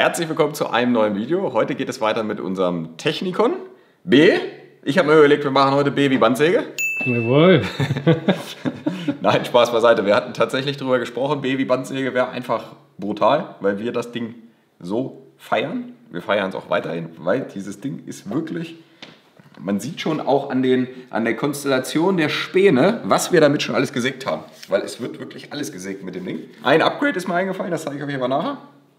Herzlich willkommen zu einem neuen Video. Heute geht es weiter mit unserem Technikon B. Ich habe mir überlegt, wir machen heute B wie Bandsäge. Jawohl. Nein, Spaß beiseite. Wir hatten tatsächlich darüber gesprochen, B wie Bandsäge wäre einfach brutal, weil wir das Ding so feiern. Wir feiern es auch weiterhin, weil dieses Ding ist wirklich... Man sieht schon auch an der Konstellation der Späne, was wir damit schon alles gesägt haben. Weil es wird wirklich alles gesägt mit dem Ding. Ein Upgrade ist mir eingefallen, das zeige ich euch aber nachher.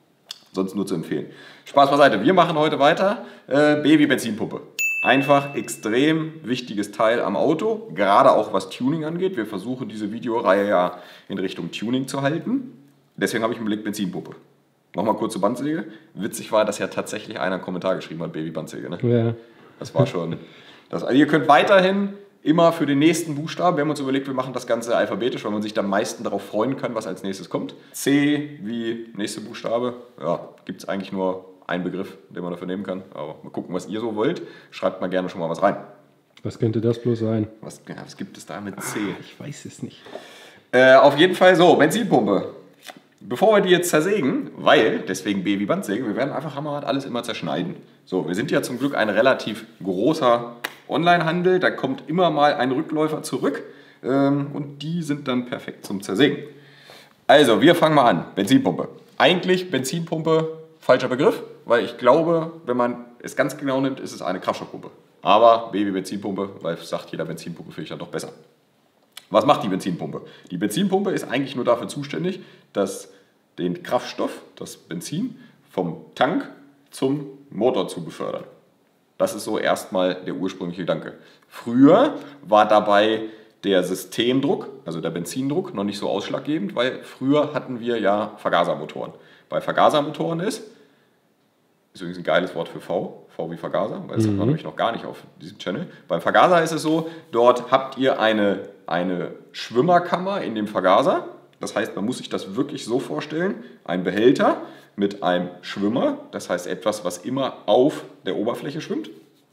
Sonst nur zu empfehlen. Spaß beiseite, wir machen heute weiter B wie Benzinpumpe. Einfach extrem wichtiges Teil am Auto, gerade auch was Tuning angeht. Wir versuchen diese Videoreihe ja in Richtung Tuning zu halten. Deswegen habe ich mir überlegt, Benzinpumpe. Nochmal kurz zur Bandsäge. Witzig war, dass ja tatsächlich einer einen Kommentar geschrieben hat, B wie Bandsäge. Ne? Ja. Das war schon... Also ihr könnt weiterhin immer für den nächsten Buchstaben, wir haben uns überlegt, wir machen das Ganze alphabetisch, weil man sich am meisten darauf freuen kann, was als nächstes kommt. C wie nächste Buchstabe. Ja, gibt es eigentlich nur einen Begriff, den man dafür nehmen kann. Aber mal gucken, was ihr so wollt. Schreibt mal gerne schon mal was rein. Was könnte das bloß sein? Was gibt es da mit C? Ich weiß es nicht. Auf jeden Fall so, Benzinpumpe. Bevor wir die jetzt zersägen, weil, deswegen B wie Bandsäge, wir werden einfach hammerhart alles immer zerschneiden. So, wir sind ja zum Glück ein relativ großer Onlinehandel, da kommt immer mal ein Rückläufer zurück und die sind dann perfekt zum Zersägen. Also, wir fangen mal an. Benzinpumpe. Eigentlich Benzinpumpe, falscher Begriff, weil ich glaube, wenn man es ganz genau nimmt, ist es eine Kraftstoffpumpe. Aber B wie Benzinpumpe, weil sagt jeder Benzinpumpe finde ich dann doch besser. Was macht die Benzinpumpe? Die Benzinpumpe ist eigentlich nur dafür zuständig, dass den Kraftstoff, das Benzin, vom Tank zum Motor zu befördern. Das ist so erstmal der ursprüngliche Gedanke. Früher war dabei der Systemdruck, also der Benzindruck, noch nicht so ausschlaggebend, weil früher hatten wir ja Vergasermotoren. Bei Vergasermotoren ist übrigens ein geiles Wort für V wie Vergaser, weil das hat man nämlich noch gar nicht auf diesem Channel. Beim Vergaser ist es so, dort habt ihr eine Schwimmerkammer in dem Vergaser. Das heißt, man muss sich das wirklich so vorstellen, ein Behälter mit einem Schwimmer, das heißt etwas, was immer auf der Oberfläche schwimmt.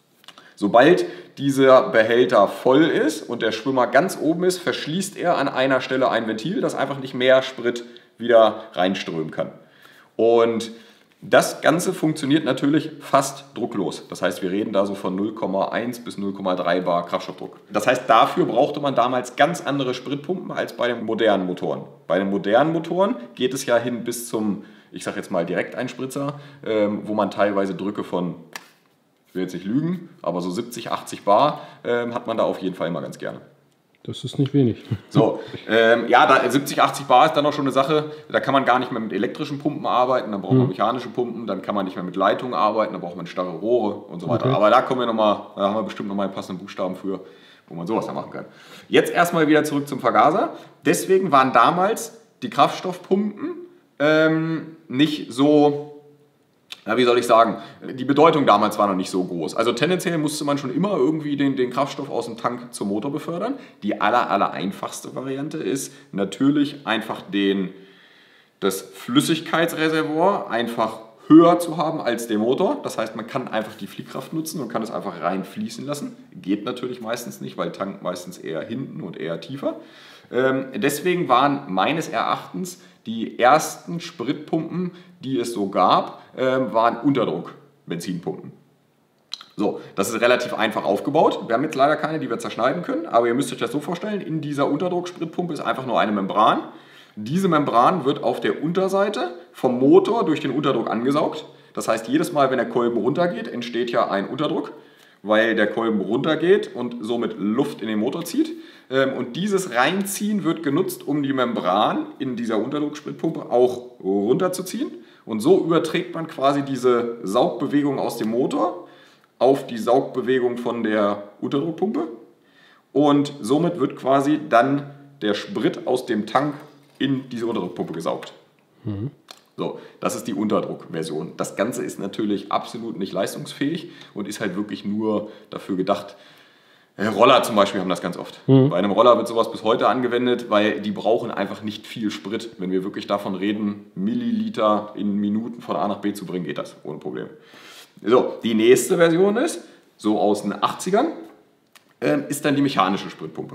Sobald dieser Behälter voll ist und der Schwimmer ganz oben ist, verschließt er an einer Stelle ein Ventil, das einfach nicht mehr Sprit wieder reinströmen kann. Und das Ganze funktioniert natürlich fast drucklos. Das heißt, wir reden da so von 0,1 bis 0,3 bar Kraftstoffdruck. Das heißt, dafür brauchte man damals ganz andere Spritpumpen als bei den modernen Motoren. Bei den modernen Motoren geht es ja hin bis zum, ich sage jetzt mal Direkteinspritzer, wo man teilweise Drücke von, ich will jetzt nicht lügen, aber so 70, 80 bar hat man da auf jeden Fall immer ganz gerne. Das ist nicht wenig. So, ja, 70, 80 bar ist dann auch schon eine Sache, da kann man gar nicht mehr mit elektrischen Pumpen arbeiten, dann braucht man mechanische Pumpen, dann kann man nicht mehr mit Leitungen arbeiten, dann braucht man starre Rohre und so weiter. Okay. Aber da kommen wir nochmal, da haben wir bestimmt nochmal einen passenden Buchstaben für, wo man sowas da machen kann. Jetzt erstmal wieder zurück zum Vergaser. Deswegen waren damals die Kraftstoffpumpen nicht so... Ja, wie soll ich sagen, die Bedeutung damals war noch nicht so groß. Also tendenziell musste man schon immer irgendwie den Kraftstoff aus dem Tank zum Motor befördern. Die aller einfachste Variante ist natürlich einfach das Flüssigkeitsreservoir einfach höher zu haben als der Motor. Das heißt, man kann einfach die Fliehkraft nutzen und kann es einfach rein fließen lassen. Geht natürlich meistens nicht, weil Tank meistens eher hinten und eher tiefer. Deswegen waren meines Erachtens die ersten Spritpumpen, die es so gab, waren Unterdruck-Benzinpumpen. So, das ist relativ einfach aufgebaut. Wir haben jetzt leider keine, die wir zerschneiden können, aber ihr müsst euch das so vorstellen, in dieser Unterdruck-Spritpumpe ist einfach nur eine Membran. Diese Membran wird auf der Unterseite vom Motor durch den Unterdruck angesaugt. Das heißt, jedes Mal, wenn der Kolben runtergeht, entsteht ja ein Unterdruck, weil der Kolben runtergeht und somit Luft in den Motor zieht. Und dieses Reinziehen wird genutzt, um die Membran in dieser Unterdruckspritpumpe auch runterzuziehen. Und so überträgt man quasi diese Saugbewegung aus dem Motor auf die Saugbewegung von der Unterdruckpumpe. Und somit wird quasi dann der Sprit aus dem Tank in diese Unterdruckpumpe gesaugt. So, das ist die Unterdruckversion. Das Ganze ist natürlich absolut nicht leistungsfähig und ist halt wirklich nur dafür gedacht. Roller zum Beispiel haben das ganz oft. Bei einem Roller wird sowas bis heute angewendet, weil die brauchen einfach nicht viel Sprit. Wenn wir wirklich davon reden, Milliliter in Minuten von A nach B zu bringen, geht das ohne Problem. So, die nächste Version ist, so aus den 80ern, ist dann die mechanische Spritpumpe.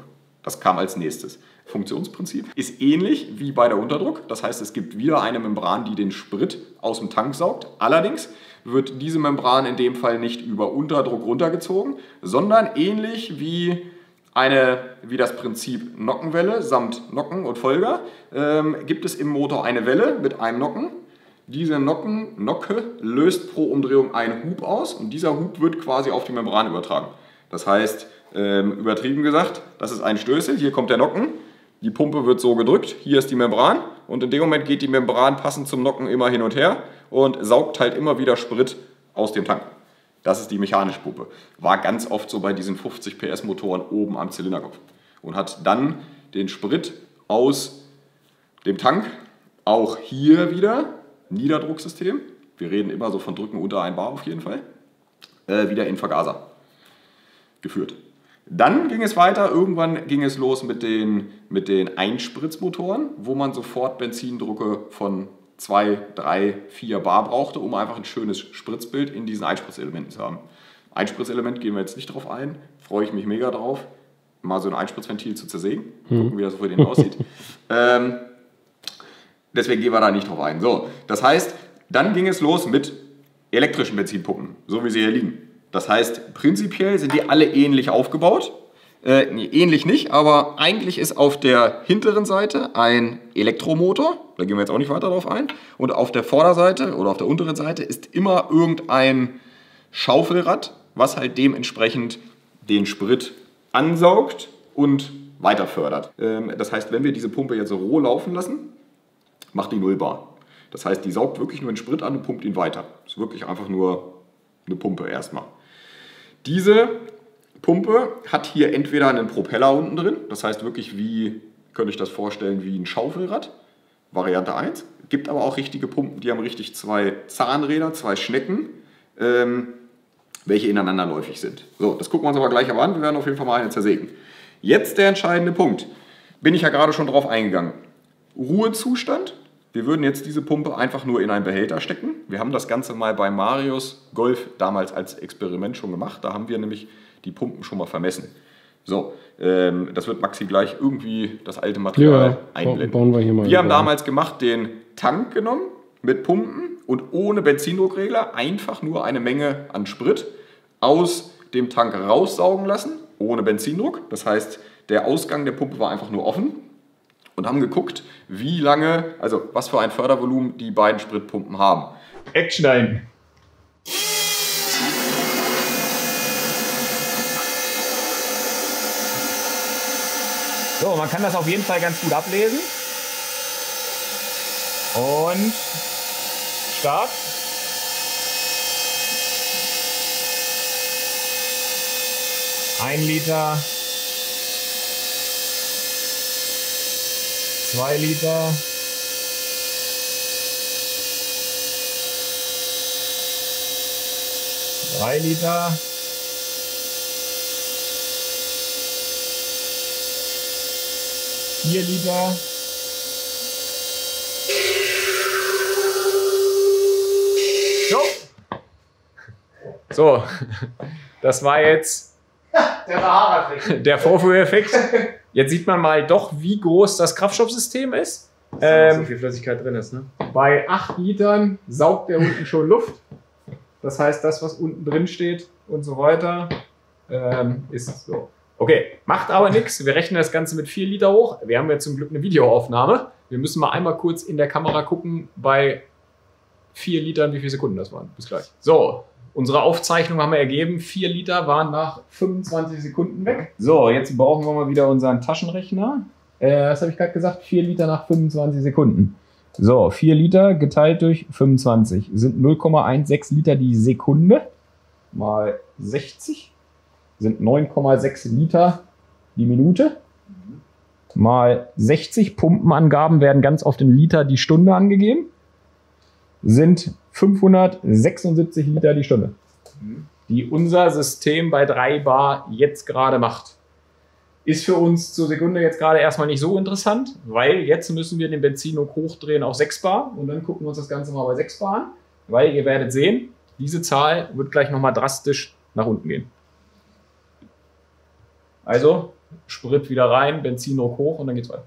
Das kam als nächstes. Funktionsprinzip ist ähnlich wie bei der Unterdruck. Das heißt, es gibt wieder eine Membran, die den Sprit aus dem Tank saugt. Allerdings wird diese Membran in dem Fall nicht über Unterdruck runtergezogen, sondern ähnlich wie das Prinzip Nockenwelle samt Nocken und Folger gibt es im Motor eine Welle mit einem Nocken. Diese Nocke löst pro Umdrehung einen Hub aus und dieser Hub wird quasi auf die Membran übertragen. Das heißt, übertrieben gesagt, das ist ein Stößel, hier kommt der Nocken, die Pumpe wird so gedrückt, hier ist die Membran und in dem Moment geht die Membran passend zum Nocken immer hin und her und saugt halt immer wieder Sprit aus dem Tank. Das ist die mechanische Pumpe. War ganz oft so bei diesen 50 PS Motoren oben am Zylinderkopf und hat dann den Sprit aus dem Tank, auch hier wieder Niederdrucksystem, wir reden immer so von Drücken unter 1 Bar auf jeden Fall, wieder in Vergaser geführt. Dann ging es weiter, irgendwann ging es los mit den Einspritzmotoren, wo man sofort Benzindrucke von 2, 3, 4 Bar brauchte, um einfach ein schönes Spritzbild in diesen Einspritzelementen zu haben. Einspritzelement gehen wir jetzt nicht drauf ein, freue ich mich mega drauf, mal so ein Einspritzventil zu zersägen, gucken, wie das für den aussieht. Deswegen gehen wir da nicht drauf ein. So, das heißt, dann ging es los mit elektrischen Benzinpumpen, so wie sie hier liegen. Das heißt, prinzipiell sind die alle ähnlich aufgebaut. Nee, ähnlich nicht, aber eigentlich ist auf der hinteren Seite ein Elektromotor, da gehen wir jetzt auch nicht weiter drauf ein, und auf der Vorderseite oder auf der unteren Seite ist immer irgendein Schaufelrad, was halt dementsprechend den Sprit ansaugt und weiter fördert. Das heißt, wenn wir diese Pumpe jetzt so roh laufen lassen, macht die 0 Bar. Das heißt, die saugt wirklich nur den Sprit an und pumpt ihn weiter. Das ist wirklich einfach nur eine Pumpe erstmal. Diese Pumpe hat hier entweder einen Propeller unten drin, das heißt wirklich wie, könnte ich das vorstellen, wie ein Schaufelrad, Variante 1. Gibt aber auch richtige Pumpen, die haben richtig 2 Zahnräder, 2 Schnecken, welche ineinanderläufig sind. So, das gucken wir uns aber gleich an. Wir werden auf jeden Fall mal eine zersägen. Jetzt der entscheidende Punkt. Bin ich ja gerade schon drauf eingegangen. Ruhezustand. Wir würden jetzt diese Pumpe einfach nur in einen Behälter stecken. Wir haben das Ganze mal bei Marius Golf damals als Experiment schon gemacht. Da haben wir nämlich die Pumpen schon mal vermessen. So, das wird Maxi gleich irgendwie das alte Material einblenden. Bauen wir hier mal. Wir haben damals gemacht, den Tank genommen mit Pumpen und ohne Benzindruckregler einfach nur eine Menge an Sprit aus dem Tank raussaugen lassen, ohne Benzindruck. Das heißt, der Ausgang der Pumpe war einfach nur offen. Und haben geguckt, wie lange, also was für ein Fördervolumen die beiden Spritpumpen haben. Action ein! So, man kann das auf jeden Fall ganz gut ablesen. Und Start. Ein Liter. 2 Liter. 3 Liter. 4 Liter. So, das war jetzt der Vorführeffekt. Jetzt sieht man mal doch, wie groß das Kraftstoffsystem ist. So viel Flüssigkeit drin ist, ne? Bei 8 Litern saugt der unten schon Luft. Das heißt, das, was unten drin steht und so weiter, ist so. Okay, macht aber nichts. Wir rechnen das Ganze mit 4 Liter hoch. Wir haben ja zum Glück eine Videoaufnahme. Wir müssen mal einmal kurz in der Kamera gucken, bei 4 Litern, wie viele Sekunden das waren. Bis gleich. So, unsere Aufzeichnung haben wir ergeben. 4 Liter waren nach 25 Sekunden weg. So, jetzt brauchen wir mal wieder unseren Taschenrechner. Was habe ich gerade gesagt? 4 Liter nach 25 Sekunden. So, 4 Liter geteilt durch 25 sind 0,16 Liter die Sekunde. Mal 60 sind 9,6 Liter die Minute. Mal 60 Pumpenangaben werden ganz oft in Liter die Stunde angegeben. Sind 576 Liter die Stunde. Die unser System bei 3 Bar jetzt gerade macht. Ist für uns zur Sekunde jetzt gerade erstmal nicht so interessant, weil jetzt müssen wir den Benzindruck hochdrehen auf 6 Bar und dann gucken wir uns das Ganze mal bei 6 Bar an, weil ihr werdet sehen, diese Zahl wird gleich nochmal drastisch nach unten gehen. Also Sprit wieder rein, Benzindruck hoch und dann geht's weiter.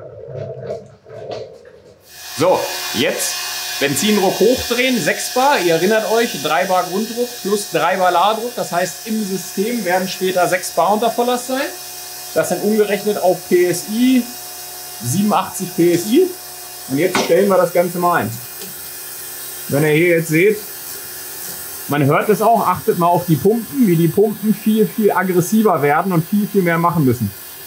So, jetzt Benzindruck hochdrehen, 6 Bar. Ihr erinnert euch, 3 Bar Grunddruck plus 3 Bar Ladedruck. Das heißt, im System werden später 6 Bar unter Volllast sein. Das sind umgerechnet auf PSI 87 PSI. Und jetzt stellen wir das Ganze mal ein. Wenn ihr hier jetzt seht, man hört es auch, achtet mal auf die Pumpen, wie die Pumpen viel, viel aggressiver werden und viel, viel mehr machen müssen.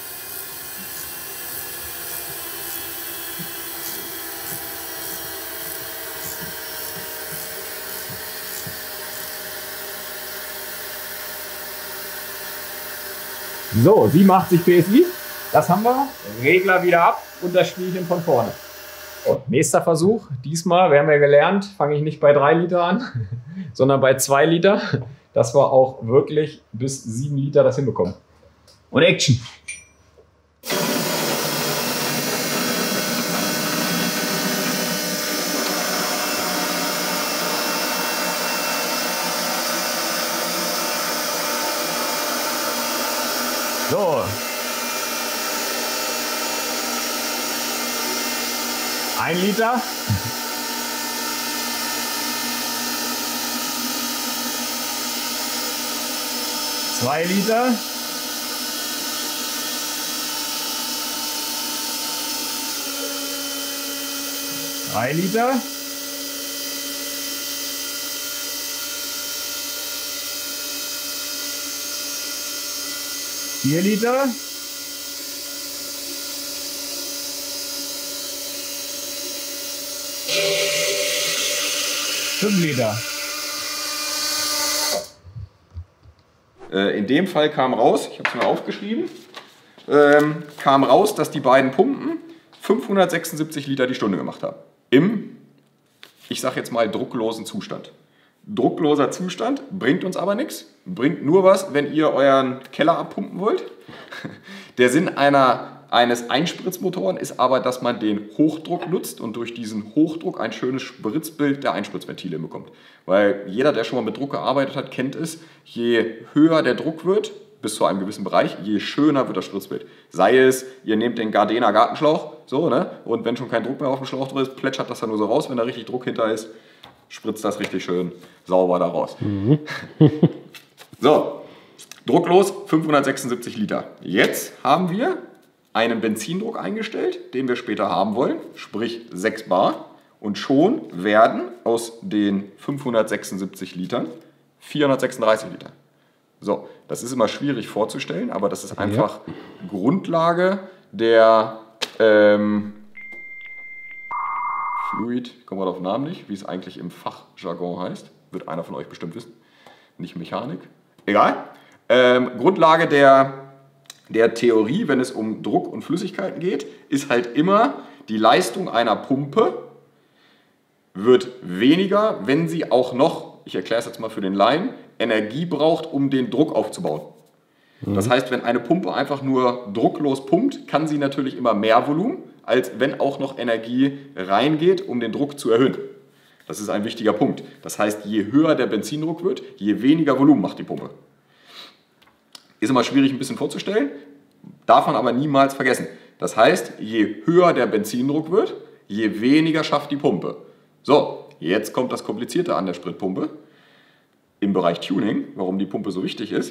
So, 87 PSI, das haben wir. Regler wieder ab und das Spielchen von vorne. Und nächster Versuch. Diesmal, wir haben ja gelernt, fange ich nicht bei 3 Liter an, sondern bei 2 Liter, dass wir auch wirklich bis 7 Liter das hinbekommen. Und Action! So. 1 Liter. 2 Liter. 3 Liter. 4 Liter. 5 Liter. In dem Fall kam raus, ich habe es mir aufgeschrieben, kam raus, dass die beiden Pumpen 576 Liter die Stunde gemacht haben. Im, ich sage jetzt mal, drucklosen Zustand. Druckloser Zustand bringt uns aber nichts, bringt nur was, wenn ihr euren Keller abpumpen wollt. Der Sinn eines Einspritzmotoren ist aber, dass man den Hochdruck nutzt und durch diesen Hochdruck ein schönes Spritzbild der Einspritzventile bekommt. Weil jeder, der schon mal mit Druck gearbeitet hat, kennt es, je höher der Druck wird, bis zu einem gewissen Bereich, je schöner wird das Spritzbild. Sei es, ihr nehmt den Gardena Gartenschlauch, so, ne? Und wenn schon kein Druck mehr auf dem Schlauch drin ist, plätschert das dann nur so raus, wenn da richtig Druck hinter ist, spritzt das richtig schön sauber da raus. So, drucklos 576 Liter. Jetzt haben wir einen Benzindruck eingestellt, den wir später haben wollen, sprich 6 Bar. Und schon werden aus den 576 Litern 436 Liter. So, das ist immer schwierig vorzustellen, aber das ist einfach Grundlage der Fluid, kommen wir auf den Namen nicht, wie es eigentlich im Fachjargon heißt. Wird einer von euch bestimmt wissen. Nicht Mechanik. Egal. Grundlage der Theorie, wenn es um Druck und Flüssigkeiten geht, ist halt immer, die Leistung einer Pumpe wird weniger, wenn sie auch noch, ich erkläre es jetzt mal für den Laien, Energie braucht, um den Druck aufzubauen. Das heißt, wenn eine Pumpe einfach nur drucklos pumpt, kann sie natürlich immer mehr Volumen, als wenn auch noch Energie reingeht, um den Druck zu erhöhen. Das ist ein wichtiger Punkt. Das heißt, je höher der Benzindruck wird, je weniger Volumen macht die Pumpe. Ist immer schwierig ein bisschen vorzustellen, darf man aber niemals vergessen. Das heißt, je höher der Benzindruck wird, je weniger schafft die Pumpe. So, jetzt kommt das Komplizierte an der Spritpumpe im Bereich Tuning, warum die Pumpe so wichtig ist.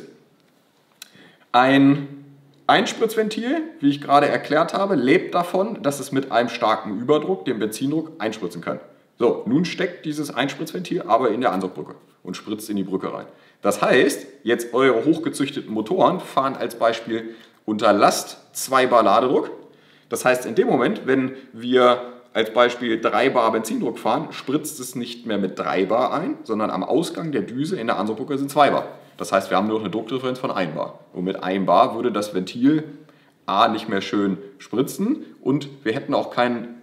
Ein Einspritzventil, wie ich gerade erklärt habe, lebt davon, dass es mit einem starken Überdruck den Benzindruck einspritzen kann. So, nun steckt dieses Einspritzventil aber in der Ansaugbrücke und spritzt in die Brücke rein. Das heißt, jetzt eure hochgezüchteten Motoren fahren als Beispiel unter Last 2 Bar Ladedruck. Das heißt, in dem Moment, wenn wir als Beispiel 3 Bar Benzindruck fahren, spritzt es nicht mehr mit 3 Bar ein, sondern am Ausgang der Düse in der Ansaugbrücke sind 2 Bar. Das heißt, wir haben nur noch eine Druckdifferenz von 1 Bar. Und mit 1 Bar würde das Ventil A nicht mehr schön spritzen und wir hätten auch keinen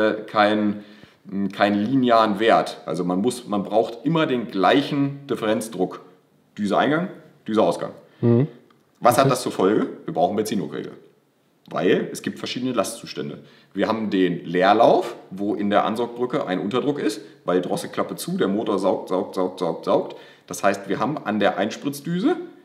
linearen Wert. Also man braucht immer den gleichen Differenzdruck. Düse Eingang, Düse Ausgang. Was hat das zur Folge? Wir brauchen Benzindruckregel. Weil es gibt verschiedene Lastzustände. Wir haben den Leerlauf, wo in der Ansaugbrücke ein Unterdruck ist, weil Drosselklappe zu, der Motor saugt. Das heißt, wir haben an der Einspritzdüse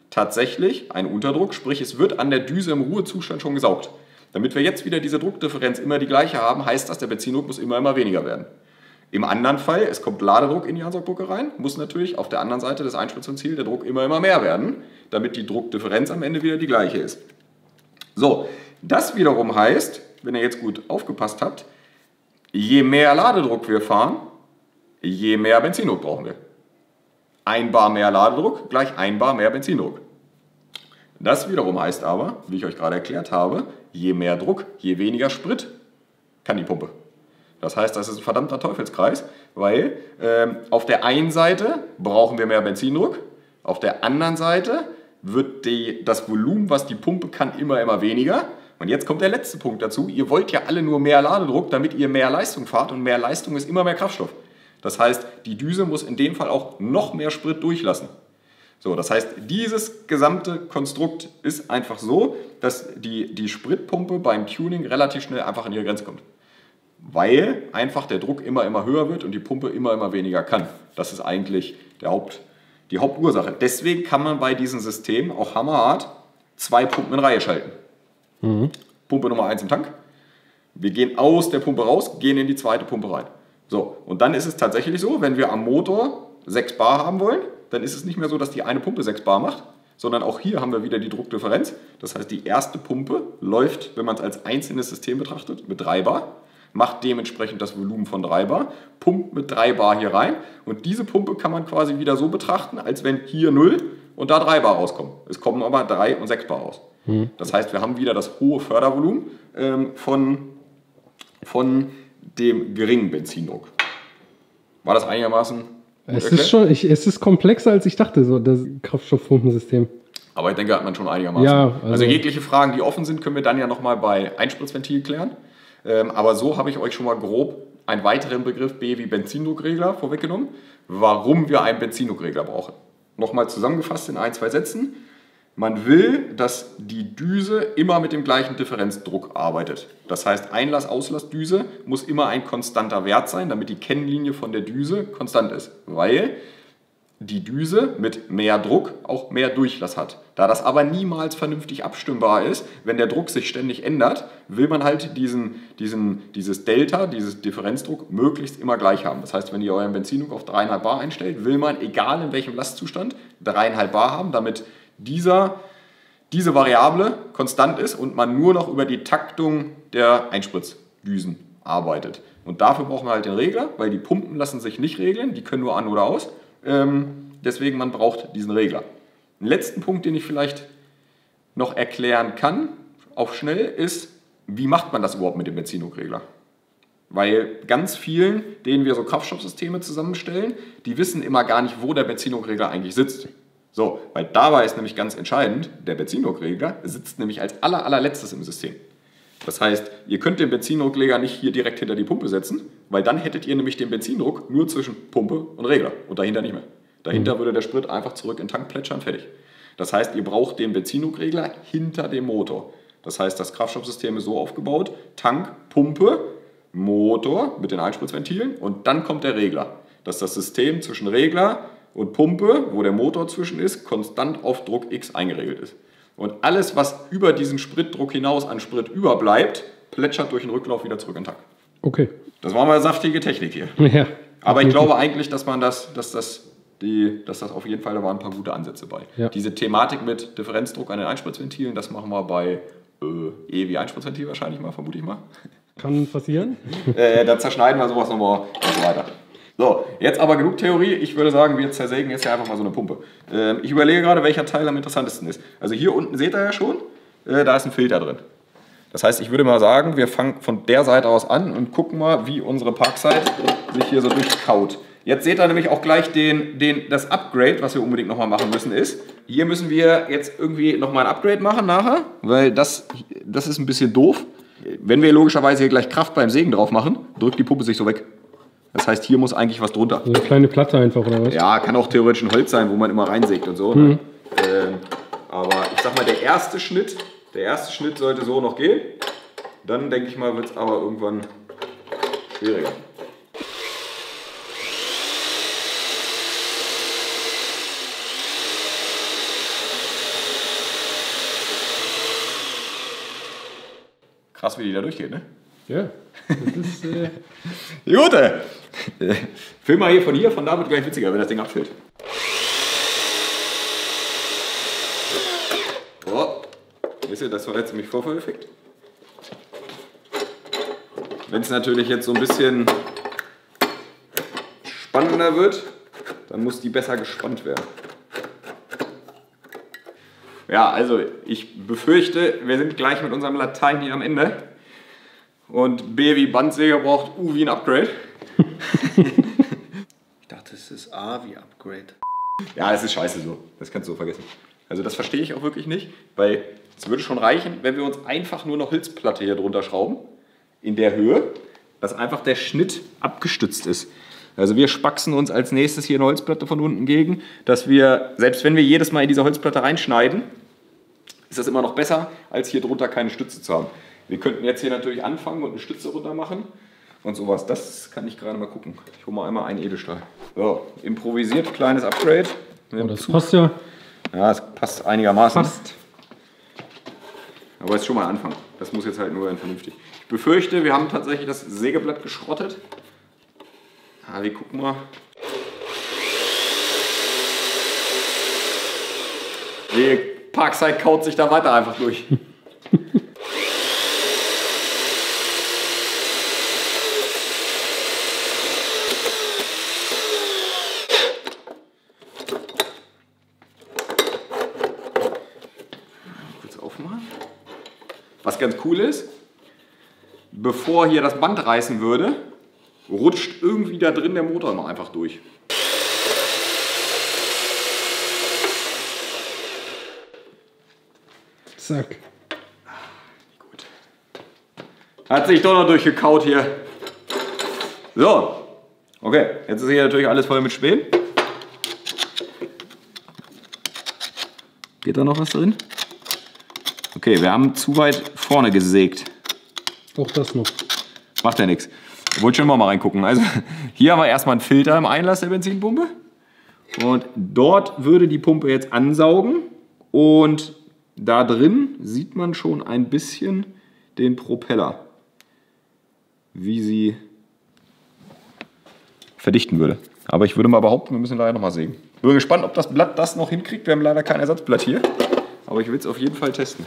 tatsächlich einen Unterdruck, sprich es wird an der Düse im Ruhezustand schon gesaugt. Damit wir jetzt wieder diese Druckdifferenz immer die gleiche haben, heißt das, der Benzindruck muss immer weniger werden. Im anderen Fall, es kommt Ladedruck in die Ansaugbrücke rein, muss natürlich auf der anderen Seite des Einspritzventils der Druck immer mehr werden, damit die Druckdifferenz am Ende wieder die gleiche ist. So, das wiederum heißt, wenn ihr jetzt gut aufgepasst habt, je mehr Ladedruck wir fahren, je mehr Benzindruck brauchen wir. 1 Bar mehr Ladedruck gleich 1 Bar mehr Benzindruck. Das wiederum heißt aber, wie ich euch gerade erklärt habe, je mehr Druck, je weniger Sprit kann die Pumpe. Das heißt, das ist ein verdammter Teufelskreis, weil auf der einen Seite brauchen wir mehr Benzindruck, auf der anderen Seite wird das Volumen, was die Pumpe kann, immer weniger. Und jetzt kommt der letzte Punkt dazu. Ihr wollt ja alle nur mehr Ladedruck, damit ihr mehr Leistung fahrt und mehr Leistung ist immer mehr Kraftstoff. Das heißt, die Düse muss in dem Fall auch noch mehr Sprit durchlassen. So, das heißt, dieses gesamte Konstrukt ist einfach so, dass die Spritpumpe beim Tuning relativ schnell einfach an ihre Grenze kommt. Weil einfach der Druck immer höher wird und die Pumpe immer weniger kann. Das ist eigentlich die Hauptursache. Deswegen kann man bei diesem System auch hammerhart 2 Pumpen in Reihe schalten. Pumpe Nummer 1 im Tank. Wir gehen aus der Pumpe raus, gehen in die zweite Pumpe rein. So, und dann ist es tatsächlich so, wenn wir am Motor 6 Bar haben wollen, dann ist es nicht mehr so, dass die eine Pumpe 6 Bar macht, sondern auch hier haben wir wieder die Druckdifferenz. Das heißt, die erste Pumpe läuft, wenn man es als einzelnes System betrachtet, mit 3 Bar, macht dementsprechend das Volumen von 3 Bar, pumpt mit 3 Bar hier rein und diese Pumpe kann man quasi wieder so betrachten, als wenn hier 0 und da 3 Bar rauskommen. Es kommen aber 3 und 6 Bar raus. Das heißt, wir haben wieder das hohe Fördervolumen von dem geringen Benzindruck. War das einigermaßen gut erklärt? Es ist komplexer, als ich dachte, so das Kraftstoffpumpensystem. Aber ich denke, hat man schon einigermaßen. Ja, also jegliche Fragen, die offen sind, können wir dann ja nochmal bei Einspritzventil klären. Aber so habe ich euch schon mal grob einen weiteren Begriff B wie Benzindruckregler vorweggenommen, warum wir einen Benzindruckregler brauchen. Nochmal zusammengefasst in 1, 2 Sätzen. Man will, dass die Düse immer mit dem gleichen Differenzdruck arbeitet. Das heißt, Einlass-Auslass-Düse muss immer ein konstanter Wert sein, damit die Kennlinie von der Düse konstant ist. Weil die Düse mit mehr Druck auch mehr Durchlass hat. Da das aber niemals vernünftig abstimmbar ist, wenn der Druck sich ständig ändert, will man halt dieses Delta, dieses Differenzdruck, möglichst immer gleich haben. Das heißt, wenn ihr euren Benzindruck auf 3,5 Bar einstellt, will man, egal in welchem Lastzustand, 3,5 Bar haben, damit diese Variable konstant ist und man nur noch über die Taktung der Einspritzdüsen arbeitet. Und dafür brauchen wir halt den Regler, weil die Pumpen lassen sich nicht regeln, die können nur an oder aus. Deswegen man braucht diesen Regler. Einen letzten Punkt, den ich vielleicht noch erklären kann, auf schnell, ist, wie macht man das überhaupt mit dem Benzindruckregler? Weil ganz vielen, denen wir so Kraftstoffsysteme zusammenstellen, die wissen immer gar nicht, wo der Benzindruckregler eigentlich sitzt. So, weil dabei ist nämlich ganz entscheidend, der Benzindruckregler sitzt nämlich als allerletztes im System. Das heißt, ihr könnt den Benzindruckregler nicht hier direkt hinter die Pumpe setzen, weil dann hättet ihr nämlich den Benzindruck nur zwischen Pumpe und Regler und dahinter nicht mehr. Dahinter würde der Sprit einfach zurück in den Tank plätschern, fertig. Das heißt, ihr braucht den Benzindruckregler hinter dem Motor. Das heißt, das Kraftstoffsystem ist so aufgebaut, Tank, Pumpe, Motor mit den Einspritzventilen und dann kommt der Regler. Dass das System zwischen Regler und Pumpe, wo der Motor zwischen ist, konstant auf Druck X eingeregelt ist. Und alles, was über diesen Spritdruck hinaus an Sprit überbleibt, plätschert durch den Rücklauf wieder zurück in den Tank. Okay. Das war mal saftige Technik hier. Ja. Aber ich glaube eigentlich, dass das auf jeden Fall, da waren ein paar gute Ansätze bei. Ja. Diese Thematik mit Differenzdruck an den Einspritzventilen, das machen wir bei E wie Einspritzventil wahrscheinlich mal, vermute ich mal. Kann passieren. Da zerschneiden wir sowas nochmal und so weiter. So, jetzt aber genug Theorie. Ich würde sagen, wir zersägen jetzt ja einfach mal so eine Pumpe. Ich überlege gerade, welcher Teil am interessantesten ist. Also hier unten seht ihr ja schon, da ist ein Filter drin. Das heißt, ich würde mal sagen, wir fangen von der Seite aus an und gucken mal, wie unsere Parkside sich hier so durchkaut. Jetzt seht ihr nämlich auch gleich das Upgrade, was wir unbedingt nochmal machen müssen, ist, hier müssen wir jetzt irgendwie nochmal ein Upgrade machen nachher, weil das ist ein bisschen doof. Wenn wir logischerweise hier gleich Kraft beim Sägen drauf machen, drückt die Pumpe sich so weg. Das heißt, hier muss eigentlich was drunter. So eine kleine Platte einfach, oder was? Ja, kann auch theoretisch ein Holz sein, wo man immer reinsägt und so. Ne? Aber ich sag mal, der erste Schnitt sollte so noch gehen. Dann denke ich mal, wird es aber irgendwann schwieriger. Krass, wie die da durchgeht, ne? Ja. Das ist, Gute! Film mal hier, von da wird gleich witziger, wenn das Ding abfällt. Oh, wisst ihr, das war jetzt ziemlich Vorführeffekt. Wenn es natürlich jetzt so ein bisschen spannender wird, dann muss die besser gespannt werden. Ja, also ich befürchte, wir sind gleich mit unserem Latein hier am Ende. Und B wie Bandsäger braucht U wie ein Upgrade. Ich dachte, es ist A wie Upgrade. Ja, es ist scheiße so. Das kannst du so vergessen. Also das verstehe ich auch wirklich nicht, weil es würde schon reichen, wenn wir uns einfach nur noch Holzplatte hier drunter schrauben, in der Höhe, dass einfach der Schnitt abgestützt ist. Also wir spaxen uns als nächstes hier eine Holzplatte von unten gegen, dass wir, selbst wenn wir jedes Mal in diese Holzplatte reinschneiden, ist das immer noch besser, als hier drunter keine Stütze zu haben. Wir könnten jetzt hier natürlich anfangen und eine Stütze runter machen und sowas. Das kann ich gerade mal gucken. Ich hole mal einmal einen Edelstahl. So, improvisiert, kleines Upgrade. oh, das passt ja. Ja, es passt einigermaßen. Passt. Aber es ist schon mal ein Anfang. Das muss jetzt halt nur vernünftig. Ich befürchte, wir haben tatsächlich das Sägeblatt geschrottet. Ah, wir gucken mal. Die Parkside kaut sich da weiter einfach durch. Kurz aufmachen. Was ganz cool ist, bevor hier das Band reißen würde, rutscht irgendwie da drin der Motor noch einfach durch. Zack. Gut. Hat sich doch noch durchgekaut hier. So. Okay, jetzt ist hier natürlich alles voll mit Spänen. Geht da noch was drin? Okay, wir haben zu weit vorne gesägt. Auch das noch. Macht ja nichts. Wollte schon mal reingucken. Also hier haben wir erstmal einen Filter im Einlass der Benzinpumpe. Und dort würde die Pumpe jetzt ansaugen. Und da drin sieht man schon ein bisschen den Propeller. Wie sie verdichten würde. Aber ich würde mal behaupten, wir müssen leider noch mal sägen. Ich bin gespannt, ob das Blatt das noch hinkriegt. Wir haben leider kein Ersatzblatt hier. Aber ich will es auf jeden Fall testen.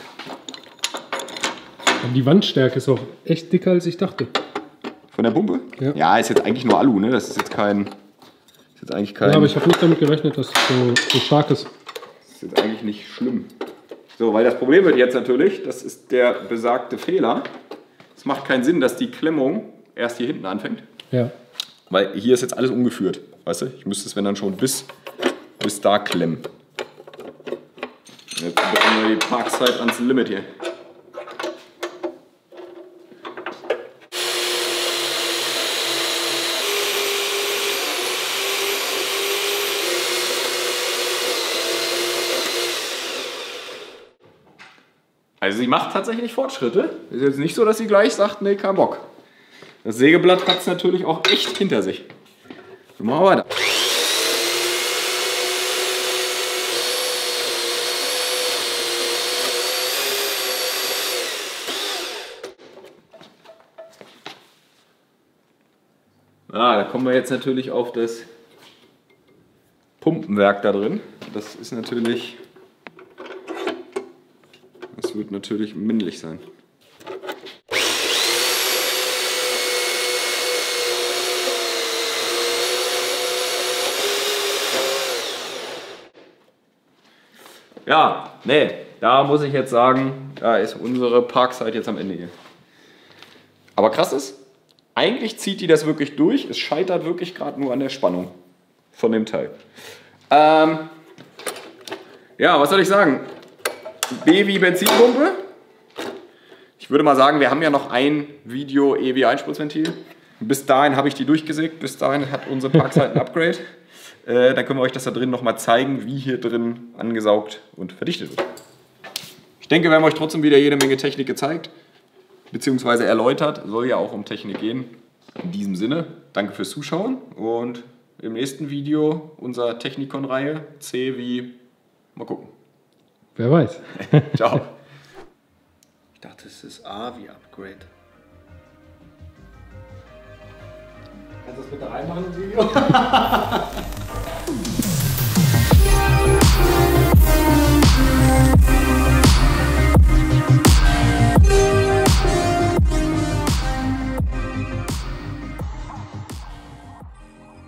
Aber die Wandstärke ist auch echt dicker, als ich dachte. Von der Pumpe? Ja. Ja, ist jetzt eigentlich nur Alu, ne? Das ist jetzt kein. Ist jetzt eigentlich kein. Ja, aber ich habe nicht damit gerechnet, dass es so stark ist. Das ist jetzt eigentlich nicht schlimm. So, weil das Problem wird jetzt natürlich, das ist der besagte Fehler. Es macht keinen Sinn, dass die Klemmung erst hier hinten anfängt. Ja. Weil hier ist jetzt alles umgeführt. Weißt du? Ich müsste es, wenn dann schon bis da klemmen. Jetzt bringen wir die Parkszeit ans Limit hier. Also sie macht tatsächlich Fortschritte. Ist jetzt nicht so, dass sie gleich sagt, nee, kein Bock. Das Sägeblatt hat es natürlich auch echt hinter sich. Wir machen weiter. Da kommen wir jetzt natürlich auf das Pumpenwerk da drin. Das ist natürlich... Das wird natürlich männlich sein. Ja, nee, da muss ich jetzt sagen, da ist unsere Parkszeit jetzt am Ende hier. Aber krass ist, eigentlich zieht die das wirklich durch. Es scheitert wirklich gerade nur an der Spannung von dem Teil. Ja, was soll ich sagen? B wie Benzinpumpe. Ich würde mal sagen, wir haben ja noch ein Video E wie Einspritzventil. Bis dahin habe ich die durchgesägt. Bis dahin hat unsere Parkszeit ein Upgrade. Dann können wir euch das da drin nochmal zeigen, wie hier drin angesaugt und verdichtet wird. Ich denke, wir haben euch trotzdem wieder jede Menge Technik gezeigt, beziehungsweise erläutert. Soll ja auch um Technik gehen. In diesem Sinne, danke fürs Zuschauen und im nächsten Video unserer Technikon-Reihe C wie... Mal gucken. Wer weiß. Ciao. Ich dachte, es ist A wie Upgrade. Kannst du das bitte reinmachen im Video?